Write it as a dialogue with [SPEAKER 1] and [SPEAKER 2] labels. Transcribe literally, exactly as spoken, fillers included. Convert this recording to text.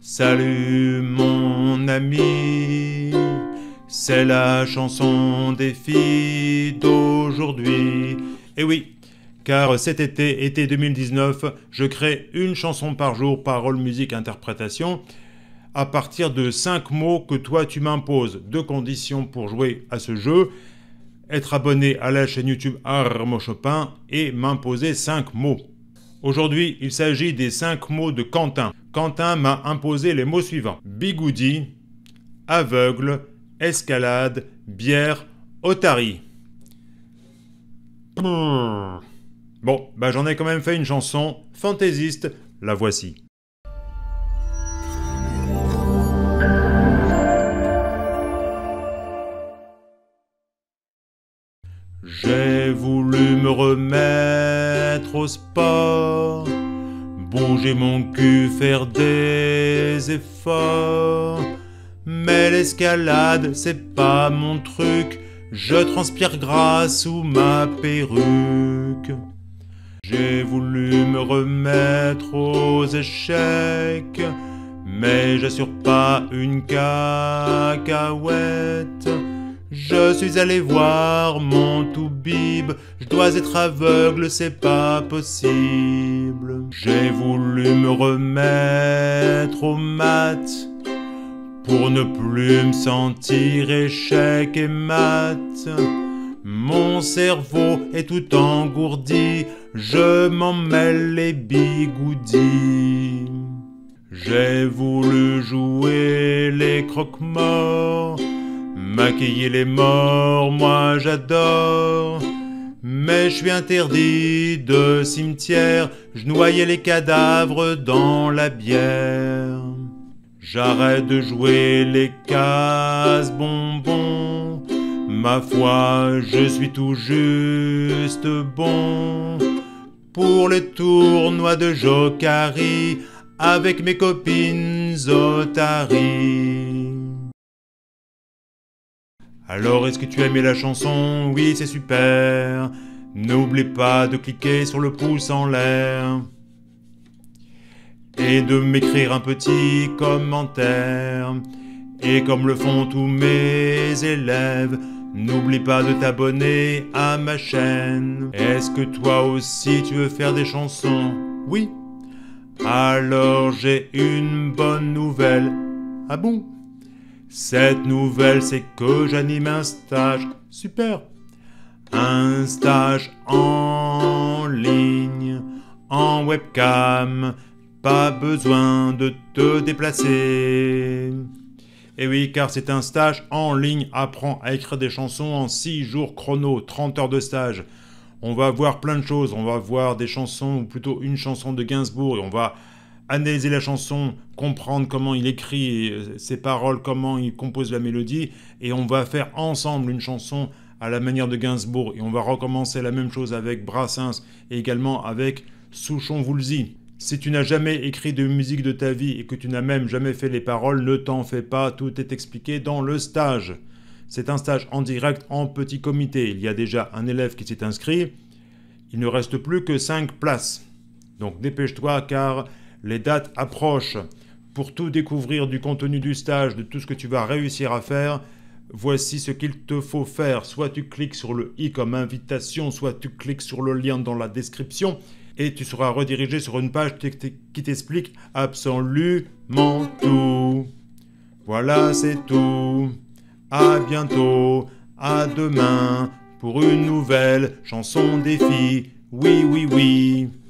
[SPEAKER 1] Salut mon ami, c'est la chanson des filles d'aujourd'hui. Et oui, car cet été, été deux mille dix-neuf, je crée une chanson par jour, paroles, musique, interprétation, à partir de cinq mots que toi tu m'imposes. Deux conditions pour jouer à ce jeu: être abonné à la chaîne YouTube Armand Chopin et m'imposer cinq mots. Aujourd'hui, il s'agit des cinq mots de Quentin. Quentin m'a imposé les mots suivants: bigoudi, aveugle, escalade, bière, otarie. Bon, bah j'en ai quand même fait une chanson fantaisiste, la voici. J'ai voulu me remettre au sport, bouger mon cul, faire des efforts. Mais l'escalade, c'est pas mon truc, je transpire gras sous ma perruque. J'ai voulu me remettre aux échecs, mais j'assure pas une cacahuète. Je suis allé voir mon toubib, je dois être aveugle, c'est pas possible. J'ai voulu me remettre aux maths, pour ne plus me sentir échec et maths. Mon cerveau est tout engourdi, je m'en mêle les bigoudis. J'ai voulu jouer les croque-morts, maquiller les morts, moi j'adore. Mais je suis interdit de cimetière, je noyais les cadavres dans la bière. J'arrête de jouer les casse-bonbons, ma foi, je suis tout juste bon pour les tournois de Jokari avec mes copines Zotari. Alors, est-ce que tu as aimé la chanson? Oui, c'est super. N'oublie pas de cliquer sur le pouce en l'air et de m'écrire un petit commentaire. Et comme le font tous mes élèves, n'oublie pas de t'abonner à ma chaîne. Est-ce que toi aussi tu veux faire des chansons? Oui. Alors j'ai une bonne nouvelle. Ah bon? Cette nouvelle, c'est que j'anime un stage. Super. Un stage en ligne, en webcam. Pas besoin de te déplacer. Et oui, car c'est un stage en ligne. Apprends à écrire des chansons en six jours chrono, trente heures de stage. On va voir plein de choses. On va voir des chansons, ou plutôt une chanson de Gainsbourg, et on va analyser la chanson, comprendre comment il écrit ses paroles, comment il compose la mélodie, et on va faire ensemble une chanson à la manière de Gainsbourg. Et on va recommencer la même chose avec Brassens et également avec Souchon-Woolsey. Si tu n'as jamais écrit de musique de ta vie et que tu n'as même jamais fait les paroles, ne t'en fais pas, tout est expliqué dans le stage. C'est un stage en direct, en petit comité. Il y a déjà un élève qui s'est inscrit. Il ne reste plus que cinq places. Donc dépêche-toi car les dates approchent. Pour tout découvrir du contenu du stage, de tout ce que tu vas réussir à faire, voici ce qu'il te faut faire. Soit tu cliques sur le i comme invitation, soit tu cliques sur le lien dans la description et tu seras redirigé sur une page qui t'explique absolument tout. Voilà, c'est tout. À bientôt, à demain, pour une nouvelle chanson des filles. Oui, oui, oui.